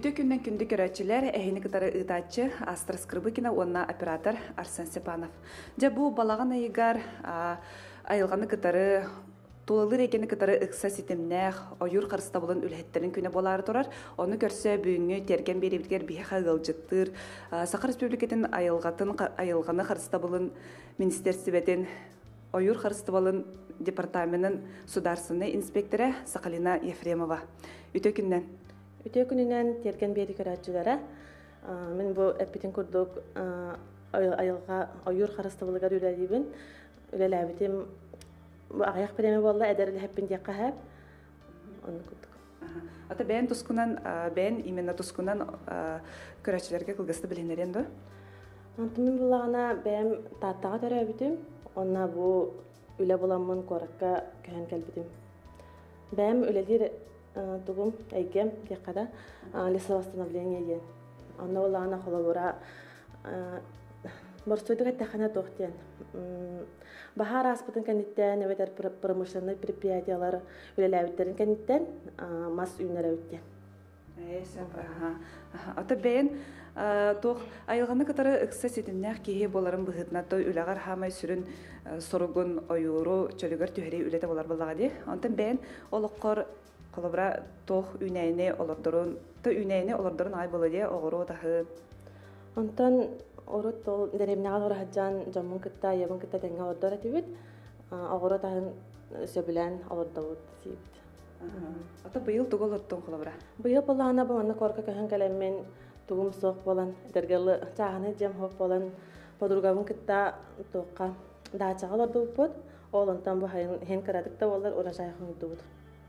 Үтө күннен күндү көрәтчілер әйіні кытары ытачы Астра Скрыбыкина, онна оператор Арсен Степанов. Жа бу балаған айыгар айылғаны кытары Тулылыр екені кытары ықса сетімнәқ, ойыр қарыста болын үлхеттерін күні болары тұрар. Оны көрсе бүйіңі терген беребітгер бейха ғылжыттыр. Сақыр Республикетін айылғаны қарыста болын министерсібетін ойыр қарыста болын департаментінің сударсыны инспекторы Сақалина Ефремова. Үтө күннен? Үтө күнінен терген бейді көрәтчілері. Мен бұл әппетін күрдік айылға ойыр қарыста болығар үләлейбін. Үләләбітім аяқ премия болла әдәрілі әппін де қағап. Оны күрдік. Ата бәйін тұскунан, бәйін именно тұскунан көрәтчілерге қылғысты білінерен ді? Антымен болағына бәйім таттаға төрі әбітім. Онна бұл үлә боламын қораққа көхен кәлбітім. Бәйім үләлер тұғым әйгем деқада лесовостановление еген. Онна болағына қолабыра Борстойдық әттіқана тоқтен. Бахар аспытын кәнеттен, өветер промышленный предприятиялар үлеләуіттерін кәнеттен, мас үйінер әуіттен. Ата бәйін тоқ айылғаны кытары ұқса сетімнәқ кейі боларын бұғытына той үләғар хамай сүрін сұрығын ойыру чөлігер түйірей үлеті болар болаға де. Антын бәйін олыққыр қолыбыра тоқ үйнәйіне олырдырын ай болы де оғыру тағы. Антын Орот тол дәремнәгәл орахҗан җамын китта, ябын китта тәңгә ордора тибет. Агыра тагын сөбелән алырдавыт сибет. Ата быел тугыл оттон кулабыра. Быел булана баны корка кәһән кәләммен тугым сок болан, дәргәле чагыны җам хоп болан, подругабын китта тоққа дачага ордып бут. Олонтан бу хен карадыкта болар орашайхын дут.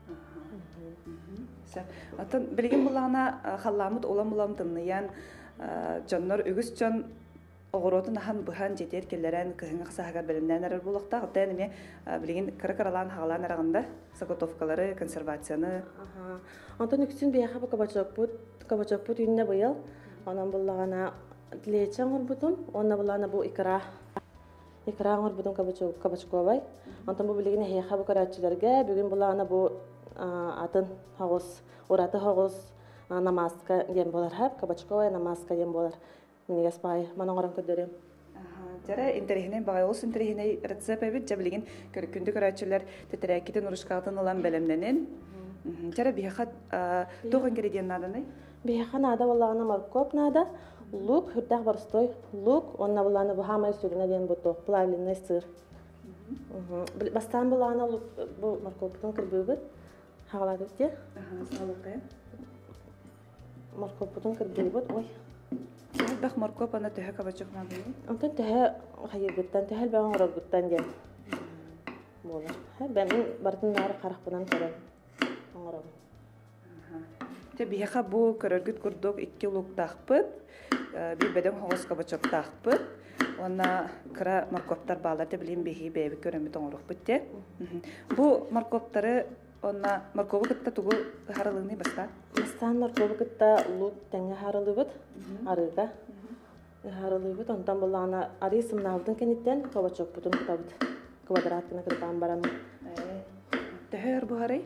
Ата билген булана халламыт улам тыннаян Жоннор үгіс жон оғыротын ахан бұхан жетер келдерен күйіңі қысағар білімнен әрір болуқта. Құттайын еме білген кірі-кіралан хағалан әрағында саготовкалары, консервацияны. Антон үксін бейақа бұл кабачок бұд үйінне бұйыл. Онан бұллағана тілейчі аңыр бұдым. Онна бұллағана бұл икра аңыр бұдым кабачковай. Антон бұл білген әйеқа бұл каратчыларға бүгін бұллағана бұл атын хағыз, ораты хағыз намазка дем болар хап, кабачковая намазка дем болар. Минеге спай, манан оран көдөрөм. Жара интерехинен багай олс интерехинен рецепт эбит жабилген күндү көрөчүлөр тетерекитен урушкатын улан белемненен. Жара бияха тогон кереден наданы? Бияха нада боллагана морковь нада, лук, хүрдак борстой, лук, онна боллагана бу хамай сүрүнө ден буту, плавленый сыр. Бастан боллагана лук бу морковьтун кырбыбыт. Хагаладык те? Салыкы. Морковь бутун кырбыбыт, ой. Бах морковь ана төһө кабачок наданы? Антон төһө хайыргыттан, төһөл бәң орогыттан ден. Болар. Бәң бартын нары каракпынан көрөм. Оңором. Те бияха бу көрөргүт курдук 2 лук тахпыт, бир беден хогос кабачок тахпыт. Онна кыра морковтар балар те билем бехи беби көрөмүт оңорок битте. Бу морковтары онна морковы кытта тугу харылыны баста. Бастан морковы кытта лук тәңе харылыбыт, арыга. Харылыбыт, онтан боллағана арысым навдын кенеттен кабачок бутун кытабыт. Квадраткына кыртан барам. Төһөр бу харый?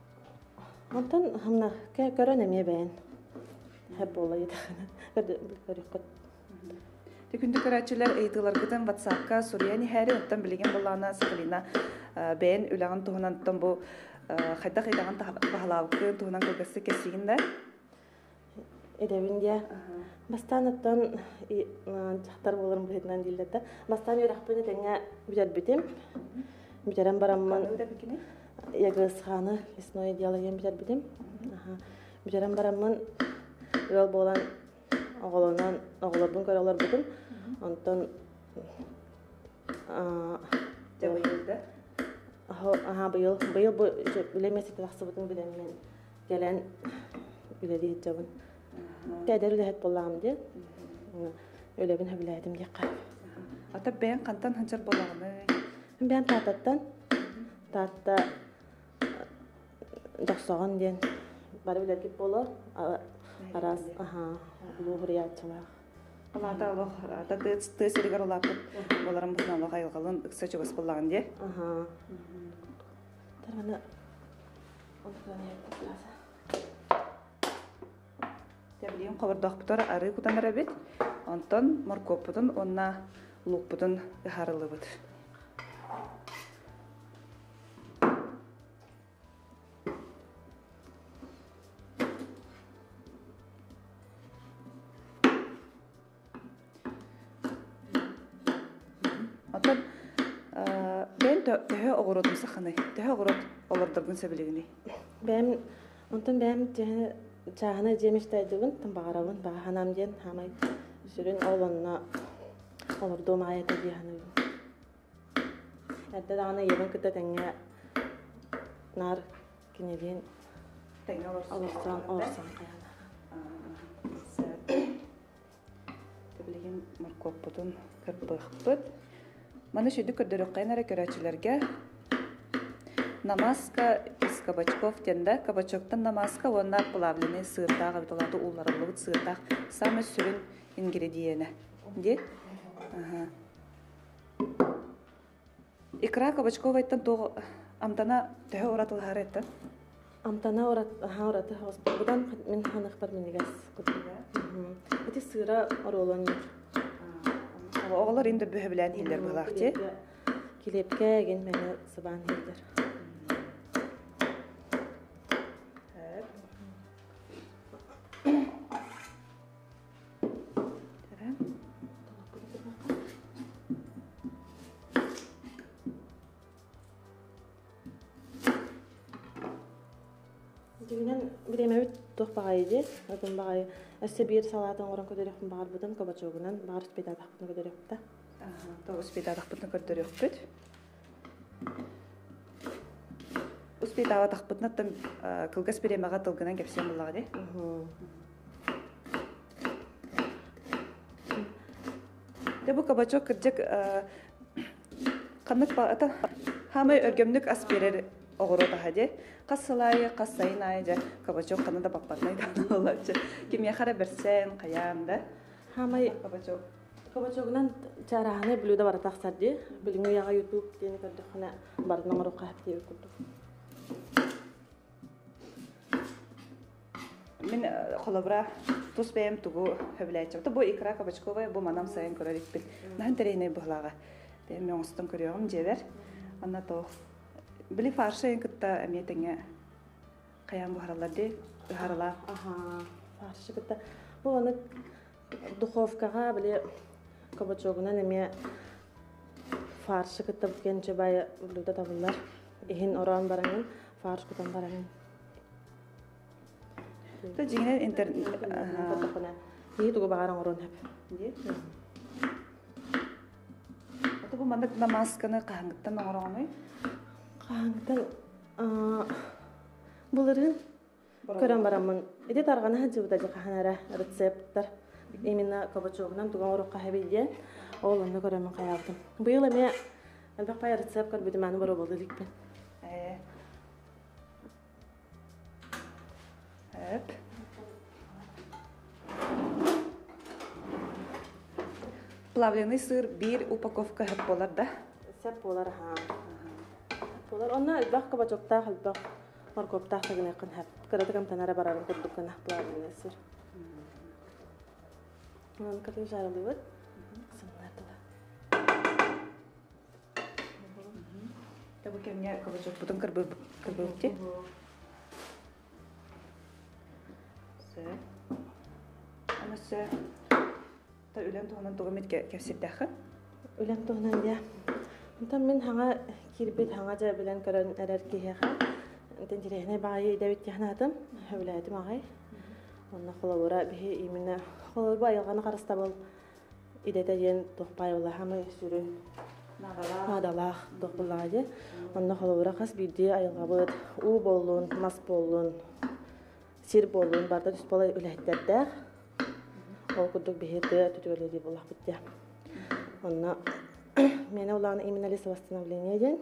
Онтан хамна көрөн эме бәйін. Хэп бола едағына. Күндү көрәчүләр ыйтылар гытын WhatsApp-ка Сурияни хәри оттан билеген боллана Сакалина бәйін үләган туһунан оттан бу хайда хайдаган бахалавкы туһунан көлгәсе кесигиндә. Эдәбиндә бастан оттан жақтар болырым бұхетінен дейлдәді. Бастан өрәқпені тәңе бүдәр бітем. Бүдәрен барамман ягысханы лесное дело ем бүдәр бітем. Бүдәрен барамман өл болан оғылынан оғылардың көр олар бітем. Онтан быйыл білемесекті ақсы бұтын білеммен келен үләді етжабын. Тәдер үләхет болағым де, үләбін өбіләдім де қап. Ата бәйін қантан ханчар болағыны? Бәйін тататтан, татта жақсаған ден бары үләкеп болу, арас, ұлығыр ятчылақ. Ата тәсірігер олапып оларын бұтын алуға айылғалын үксі жүгіс болағын де? Тарманы, Тәбилиин қобырдоқпытар ары кутанара бит. Онтон моркоппутун онна лукпутун ыхарылыбыт. Онтон бен төһө оғыротум саханы. Төһө оғырот олордоргун сөбілігіні. Бәм онтон бәм чағына жемештайдығын тымбағарабын бағанам ден хамай сүрін олонна олордуым айата дейханығын. Әдді дағына ебін күтті тәңе нар кенеден олорсан қаяна. Төбілеген моркоппутун кырпықпыт. Маны шүйді көрдірік қайнары көрәчілерге намазка из кабачков тенда, кабачоктан намазка, онна плавленый сыртақ, абиталады уларылығы сыртақ, самый сүрін ингредиені. Де? Икра кабачков айттан тоғы амтана төһө оратыл хареттан? Амтана ораты хоспа. Бұдан мен ханық бар менегас күтілді. Әті сыра оролан ер. Оғылар енді бөхі білән хиллер бұлақ те? Келепке еген мәні сыбан хиллер. Дегенен биремебит тух багайды, отун багай. Эссе бир салатын орон көдөрөкмүн багар будам кабачогунан багар спетадакпын көдөрөктө. Тоғы спетадақпытны көрдөрөкпүт. Спетадақпытны тым кылгас биремеға тылгынан кепсен бұлаға де? Бұл кабачок кірдек қанық бағыта хамай өргемдік ас берер оғыру таға де. Қассылайы, қассайын айы кабачок қанында бақпатнай да. Кемия қара берсен, қаян да. Хамай кабачок. Кабачогунан чараханы блюда бар тақсарды. Билиңе яға YouTube дені көрдіқіне бардың аңыру қағып дейі көрдік. Мен қолабыра тұс бәйім тұғу хөбіләйчі. Бұл икра кабачковая, бұл манам сайын көрер етпіл. Нағын тәрейіне бұғылаға. Бәйім мен ұстын көріғым жебер. Анна тоқ. Білі фаршы ең күтті әметіңе қаян бұхаралар де, ұхарала. Фаршы күтті. Бұл оны духовкаға білі кабачогунан әме фаршы күтті бүкен жебай блюда табылар. Ехін оран бараңын, фарш күтін бараңын. Та жеңінен интернет... Ехі тұғы бағаран оран әп. Бұл мандық намазканы қағыңғыттан оңырағаны? Қағыңғыттан... Бұлырын көрен барамын. Эде тарғаны хаджы бұда қағанара рецепттар. Именно кабачогынан туған орыққа хәбейден олымды көремін қаябдым. Бұйыл әме әлбәқ бай рецепт көр бүді мәні бар обылды лікпен. Әп. Плавленый сыр бір упаковка әп болар да? Сәп болар, болар. Онна әлбәқ кабачоқтақ, әлбәқ морковтақ тағын әқін әп. Көрәді қамтанара барарын көрдіккен әп плавленый сыр. Onun kadar жарылы var. Сымлардыла. Табы кемге кабачок бұтын кірбөкте? Сө. Ана сө. Та үлем тұғынан тұғымет кәпсеттәқі? Үлем тұғынан де. Онтан мен хаңа кирбет хаңа жа білен көрін әрәр кейеға. Онтан jirehine бағайы дәвет яхнатым. Хөвіләдім ағай. Онна қолауыра бейі имені Қолы байылғаны қарыста бол идеті ден тоқпай ола хамы сүрі надалақ тоқпылады. Онна қолауыра қас бірде айылға бұд у болуын, мас болуын, сир болуын барда түс болай үләйттердәқ. Ол күрдік бейді түтігіледі болақ бітті. Онна мені олағына именно восстановление ден.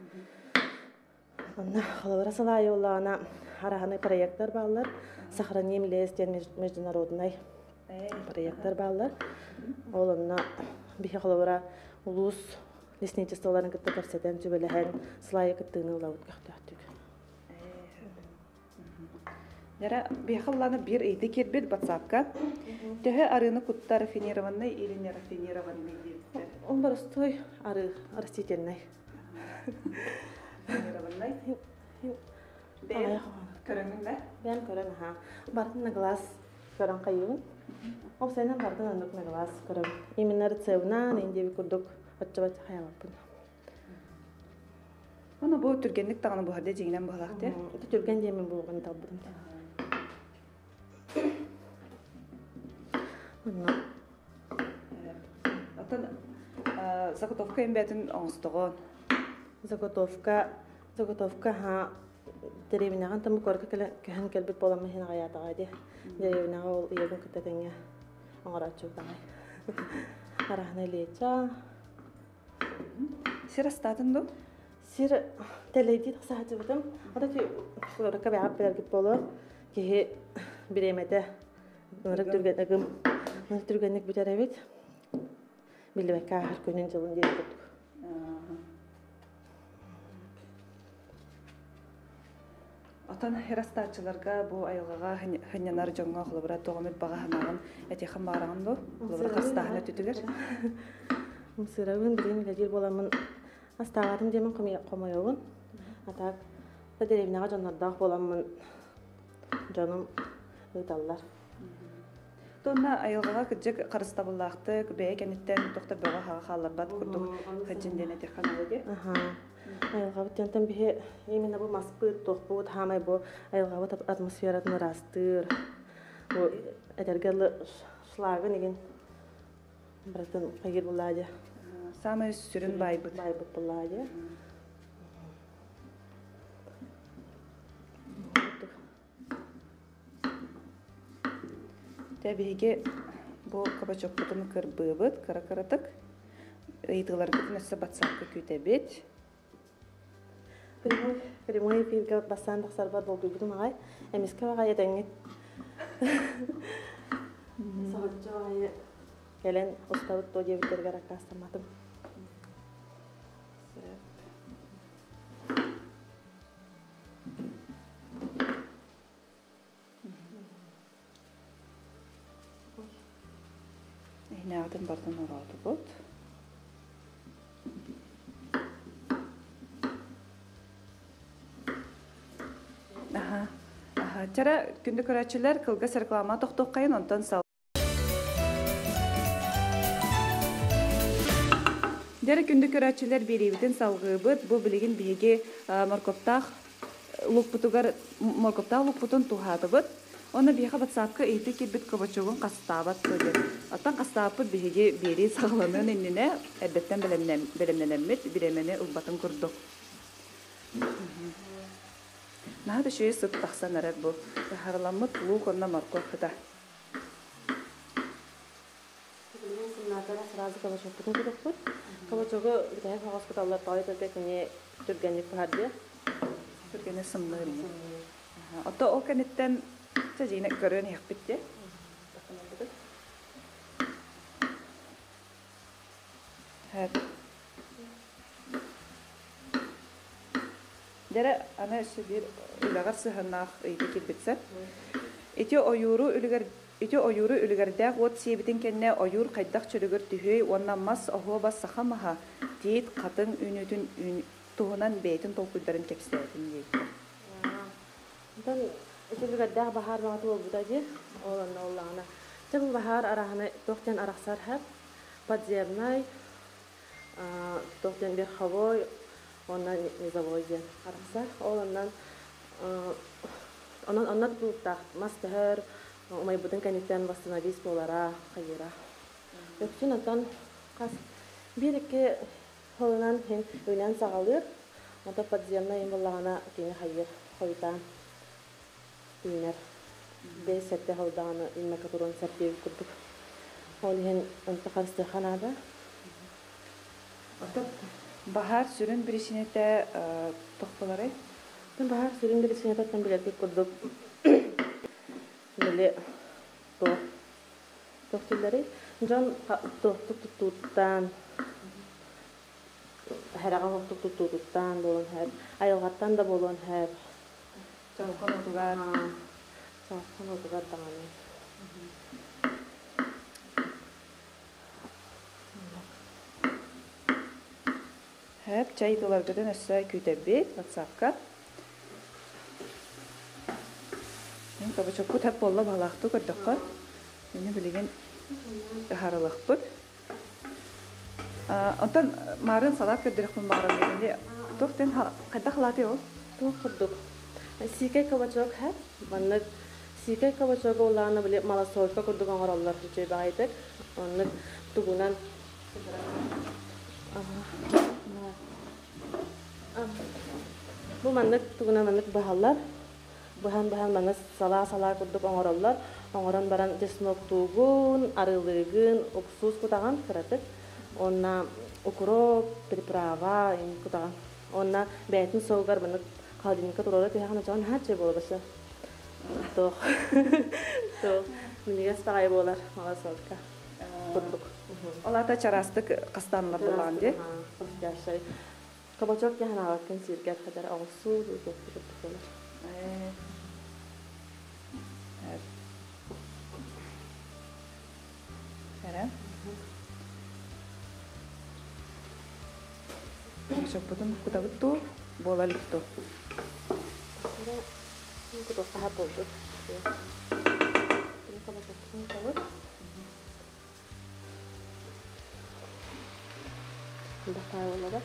Онна қолауыра салайы олағына арағаны проекттар балылар. Сохраним лестен международный проекттар баллар. Олонна бихе холовара улус лесничестволарын кытта көрсетен түбелеген слайы кыттыны улабыт көктөктүк. Яра бехалланы бир эйди кербет WhatsApp-ка. Төһө арыны куттар рафинированный или не рафинированный диеттер. Он простой растительный. Рафинированный. Бен Аяқ. көрөңүң да? Ben көрөн ха. Бардын на глаз көрөн кайын. Ол сенен бардын андык на глаз көрөн. Именно рецептнан инде би курдук атчабат хаялаппын. Оны бу түргенлик таганы бу хадде жеңнен балакты. Түтүрген демен болгон табдым. Атын заготовка эмбетин оңстогон. Заготовка ха деревняган там корка кәһән кәлбит боламы хин гаятага ди. Деревнага ол иеген китәтеңгә аңарачу тагай. Арахна леча. Сирастатын ду? Сир теледи тахсахаты бутам. Ада ти корка бәгәп бергит боло. Ки биремәдә. Нырык түргәнегем. Ныр түргәнек битерәбит. Билбәккә һәр көнен җылын диеп. Atan herastachılarga bu ayılgaga hınyanar jonga xulubra toğamit baga hanağın etixin barağın bu. Xulubra qastahına tütüger. Mısırağın bileyim ilacil bolamın astağadım demin qomayağın. Atak da derevnağa jonlardağ bolamın canım ıtallar. Tonna ayılgaga kıcık qarıstabıllaqtı, beye kenitten toqta baga hağa xallarbat kurduk hıcından etixin alıge. Ayılgabıt yantan bihe именно bu maspıt toqbut hamay bu ayılgabıt atmosferatını rastır. Bu edergerli şlagın igen bırakın kayır buladı. Samay sürün baybıt. Baybıt buladı. Tabiiga bu kabaçok butunu kırbıbıt, kara-karatık. Eğitiğler bütünüse batsakka kütebet. Прямой эфирге бассандық сарбар болды бүгін ағай. Әмеске ағай едіңет. Сағатчы ағай келен ұстауыт то дебіттерге рақастамадым. Әйнәғден бардын орауды бұд. Чара күнді көрәтшілер кылгас реклама тоқтоққайын онтан сал. Дәрі күнді көрәтшілер берейбітін салғыбыд, бұл білеген бейге моркоптақ лұқпутын туғады бұд. Оны бейға батсапқа eyті келбіт көбачуғын қастабат көдір. Аттан қастабыд бейге бері сағыланын еніне әрбеттен білімненеммет, біремені ұлбатын күрдік. Нағады шөйі сұт тақсан әрәр бұл. Харламыт луқ онна марқор қыда. Сразу кабачоқтың күдік бұд. Кабачоғы үлгені қағас құталар тауы түрге көне түргенлік бұхарды. Түргені сымны өріне. Ота ол кәнеттен жайына көрін еқ бітті. Дәрі ана үші бір үлағар сығынақ үйді келбетсі. Эти ойуру үлігердәк от себітін кәнне ойур қайдақ чөлігір түйей, оннан мас оғуы бас сақамаға дейт қатын үнітін туғынан бәйтін толқыдарын кепсілетін дейді. Ondan үлігердәк бағар бағаты ол бұда де, оланна олағына. Бұл бағар арағына тоқтен арақсар әп, подземнай, тоқтен верховой, ondan nizavoyden araqsar. Ondan bulutaq mastahar, umay budun kanitten vastanadis bolara qayıra. Öksün ondan qas bir-iki holunan hen öğlen sağalır. Ondan podzemna embolağına kene hayır qoytan iner. Besette holdağını inme katuron serpev kurduk. Ol hen ondan qarstırxanada. Bahar sürün birişinete toqpaları? Ben bahar sürün birişinete tam bilerdik kurduk. Böyle toqtilleri. Can tuttan her ağa tuttan bolon her ayılgattan da bolon her. Can konutugar. Сахан олдугар даңаны. Хәп чай туларгыдан өссө күтәббет WhatsApp-ка. Мен кабачокку тәп болла балақты көрдіққа. Мені білеген харылықпыт. Онтан марын салат көрдіріқпін бағырын дегенде. Тоқтен қайда қылаты ол? Тух курдук. Сикай кабачок хэ. Маннык сикай кабачок оланы биле малосойка курдук оңороллар жүчөй багайтык. Оннык тугунан бу маннык тугунан маннык бахаллар. Бахан манас сала курдук оңороллар. Оңорон баран чеснок тугун, арылыгын, уксус кутаган кыратык. Онна укроп, приправа ин кутаган. Онна бәйтін соғар бұны қалдинка тұроры түйяқына жоғын хәтче болы башы. Тоқ. Мінегес бағай болар мала соғырка. Құттық. Олата чарастық қастанлар болған де? Яшай. Кабачок яғын ағақын сиргер қадар ауысу көпті болар. Әрі? Кабачок бұдың құтабытту, болалыкту. Құтық қағар болды. Кабачоктың қауыр. Бақай олады.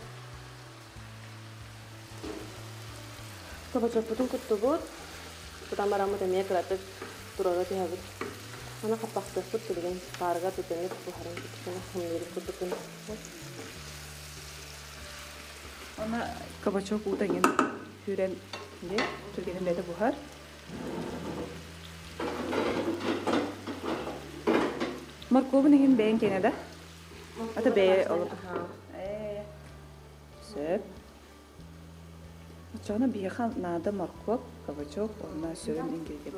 Кабачок бұдың құтты бұд. Бұдан барамы дәмея кіратып тұрары түйәбіт. Ана қаппақты құт келген қарыға түтініп бұхарын күткені құмлеріп күттікін. Ona kabachok utangin hüren de Türkiye'nin bede buhar. Markovun hin beğen kenede. Ata be olur. Söp. Çana bir yakan nada markov kabachok ona sürün ingredient.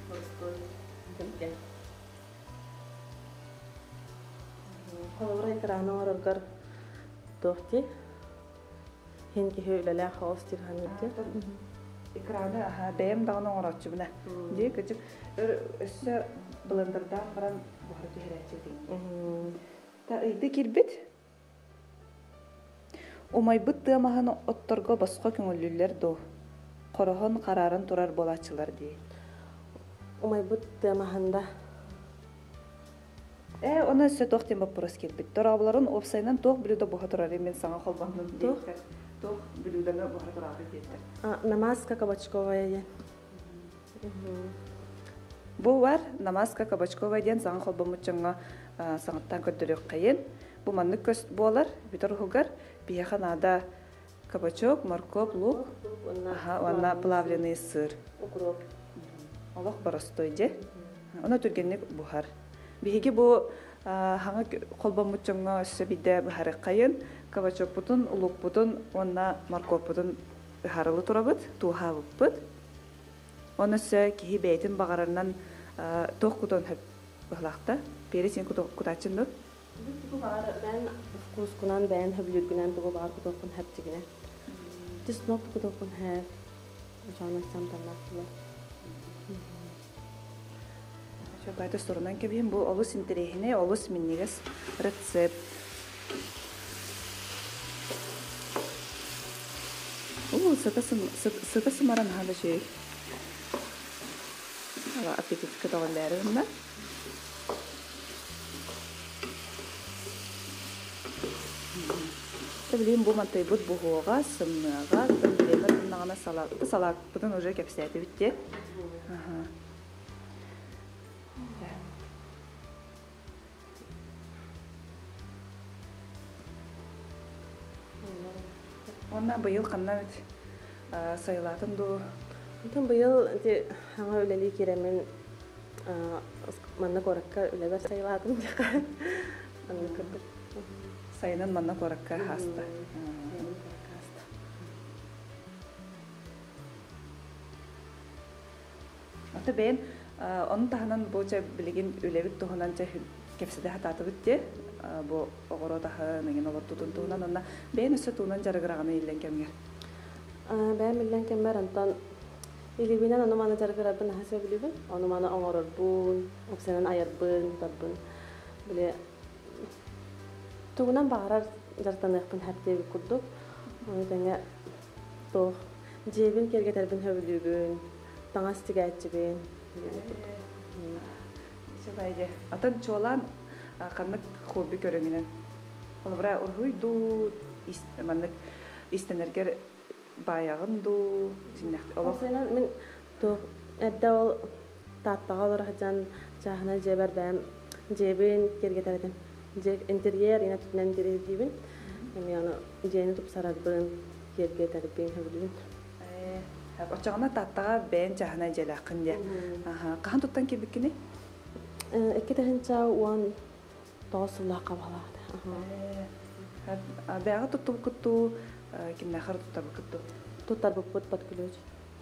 Kolay krana orgar dohti. Henki höylele hostir hanıtı. Ekranda beğen dağına uğraşçı buna. Diye küçük üstü blenderdan baran buhar tühereci değil. Ta ıydı kirbit. Omay bıttı amahan ottorgo basqa köngüllüler do. Qorahon qararın turar bolaçılar diye. Omay bıttı amahanda. Ona üstü toqten bapıras kirbit. Torabların opsayından toq bilüda buha turar. Men sana xolbandım diye. Toq bilüdana buha turar diye. Namaska kabachkovaya yen. Bu var namaska kabachkovaya yen sana xolbamıçınga sanattan kötürük kayın. Bu manlık köst bolar. Bitor hugar. Biyaxa nada kabachok, morkop, luk. Ona plavленый сыр. Укроп. Allah barastoyje. Ona türgenlik buhar. Bihi bu hanga kolbamıçınga söbide buharı kayın. Kabachok butun, uluk butun, ona morkop butun haralı turabıt, tuha bıt. Ona sö kihi beytin bağarından toq kuton hep buhlaqta. Peri sen kutaçındı. Ben kuskunan ben hüblüt günen tuğu bağır kutokun hep tigine. Tis nok kutokun hep. Uçanırsam tanaklı. Şöyle sorundan kebiyim bu olus interehine, olus minniges resept. Sıkası maran hala şey. Ama apetit kıtağınları mı? Tabii bu mantayı bu hoğağa, sımnağa, ben nağına salak. Bu salak bunun oje kapsaydı bitti. Ondan bu yıl kanına sayılatın du. Ondan bu yıl de hanga öleli kiremin manna korakka öleber sayılatın diye. Anladım. Sayının manna korakka hasta. Ata ben onun tahanan bu bilgin ölevit tohunanca kepsede hatatı bitti. Bu oğru daha negen olur tutun tuğunan ona ben üstü tuğunan jarıgırağını illen kemger. Ben illen kemger antan Илибинен ону маны жаргырабын хасып билибин. Ону маны оңорорбун, опсенен аярбын, табын. Биле тугунан багарар жартаныхпын хәптеби курдук. Ону теңе тох жебин кергетербин хөбүлүгүн, таңас тигәчибин. Шабайде. Атын чолан каннык хобби көрөңүнөн. Ол бара ургуйду, маннык истенергер баягын ду, синнәк. Опсенен мен тох эдде ол таттага олар хаҗан жахына жебер бәм жебин кергетердим. Интерьер ина түнен диребин. Мен аны жени туп сарарбын, кергетербин хөбүлүгүн. Очоғына таттаға бәйін жағына желі ақын де. Қаған тұттан кебіккені? Эки тахынча уан тоосулла қабалады. Бәйіға тұтту бұқытту, кемді ақыр тұтта бұқытту? Туттар бұқыт бат күлөж.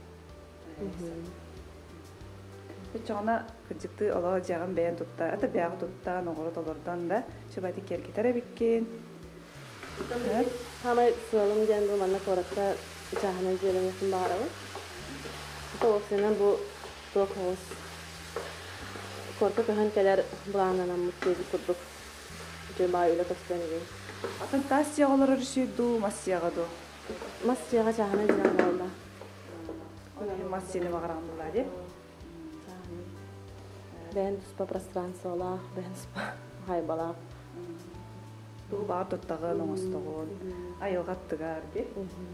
Очоғына күнжікті олығы жағын бәйін тұтта, әті бәйіға тұтта, ноғыры толырдан да, шыбайды кергетері беккен. Хамай сылым жәнді манна қорақта жағына желі яқын бағарауы. Тоосынан бұл тоқуыз. Корпы көһөн келер бұлаңынан мұттегі күрдік. Жөбай үлі көстен еген. Атын тас сияғылар үршейду, мас сияғаду? Мас сияға жағына jiraan қалда. Мас сені мағараған бұла, де? Бәйін тұспа пространствола, бәйін тұспа хайбала. Бұл бағыр тұттағын, оңыстығын, айылғаттығар, де?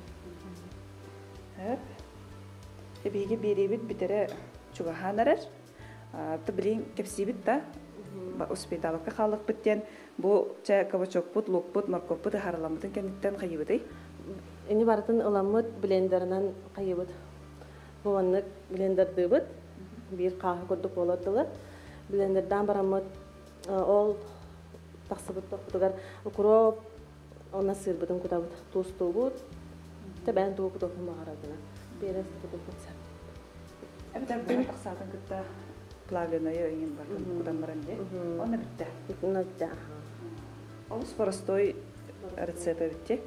Эбиге беребит битере чугаханарар. Табрин кепсибит да. Успеталыкка халык биттен бу ча кабачокпут, лукпут, морковпут хараламытын кенеттен кайыбыты. Эни бартын ыламыт блендернан кайыбыт. Буаннык блендердыбыт. Бир кахы көрдүк болотылы. Блендердан барамыт ол таксыбыт токтугар укроп она сырбытын кутабыт. Тустубут. Табан туупут окун багарадына. Берес туупут кутса. Эбитер бир таксатын кытта плавленое иген бар. Кудан баран де. Оны битте. Оны битте. Ол простой рецепт битте.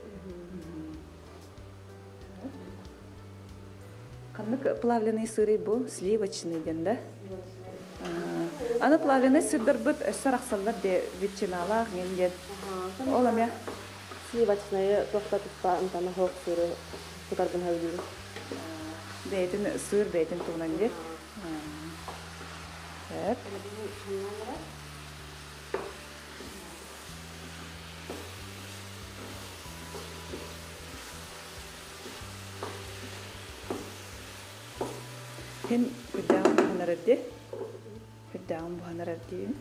Каннык плавленый сыры бу сливочный ден да. Аны плавленый сырдар бит сараксаллар де ветчиналар ненден. Олам я сливочный тоқтатыппа ынтаны хоқ сыры тукарбын хавилин. Бәйтін сыр бәйтін туғынан де. Hem күддәғын бұғанар әрде. Күддәғын бұғанар әрдейін.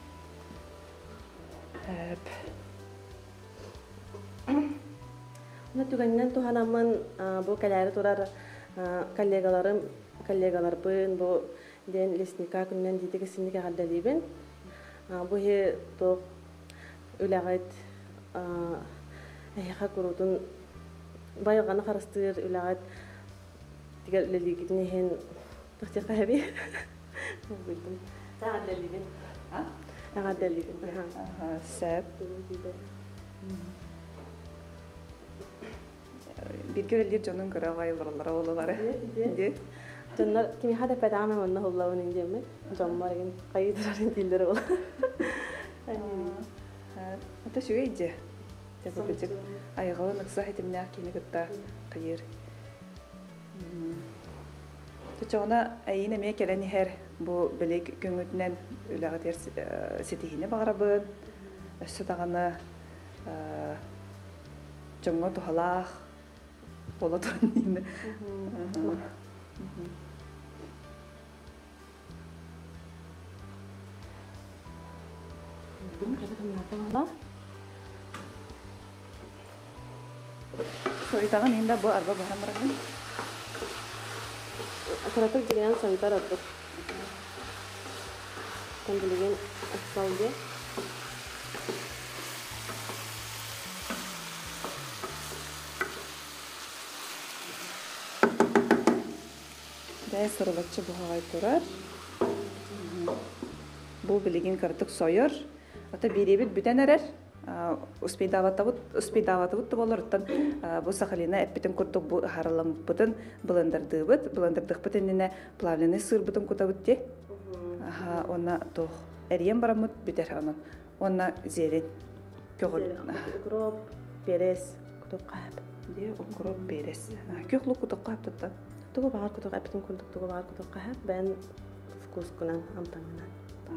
Түгәннән туханамын бу кәләре турар коллегаларбын бу ден лесника күннән дидеге синнеге гаддалибен. Бу хе то үләгәт яха курутун байганы харастыр үләгәт тигәр лелигидне хен тохтыка хаби. Булдым. Гаддалибен. Гаддалибен. Сәп. Bir görülür canın kıra vayılırlar oğulları. Canlar kimi hada pedame manna holla onun diyeme. Canlar gen kayıdırın dilleri ola. Ata şu iyice. Yapıcık. Ayağını nıksa hitimler kini gıtta kayır. Tuçağına ayine me keleni her bu bilek güngütünden ülağıt yer setihine bağırabın. Össü dağını canlı tuhalaq. Bola turun yine. Soytağın yine bu araba bahram bırakın. Karatak giren soytar attık. Kendiliğin asfalde. Sırılıkçı bu havayı turar. Bu bilgin kartık soyur. Ata biribit büten erer. успейдаватыбыт болорыттан бу Сахалина эппитин курдук бу харалампытын блендердыхпыт инне плавленый сырбытын кутабыт те. Онна тох эриен барамыт битер анан. Онна зерен көгөл. Укроп, перес, кутук кап. Де укроп перес. Көгөлүк кутук каптыттан. Тугу багар кутук эппитин курдук тугу багар кутук кап. Бен вкус кунан амтаңынан.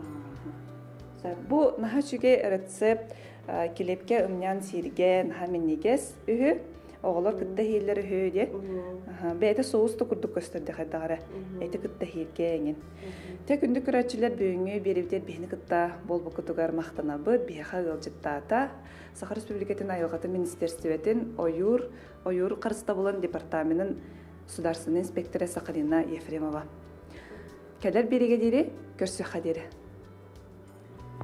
Бу нахачуге рецепт килепке умнян сирген хаминнигес үһү оголор кытта хииллер үһү де. Бэйте соусту курдук көстөрдө хайдагара. Эти кытта хиргенин. Те күндүк көрөчүлөр бүгүнгү берибдер бени кытта болбу кутугар мактанабы биха ылжыттаата. Сахар Республикатын айылгаты министерствотен оюр карыста болон департаментин государственный инспекторы Сахарина Ефремова. Келер береге дири көрсө хадири.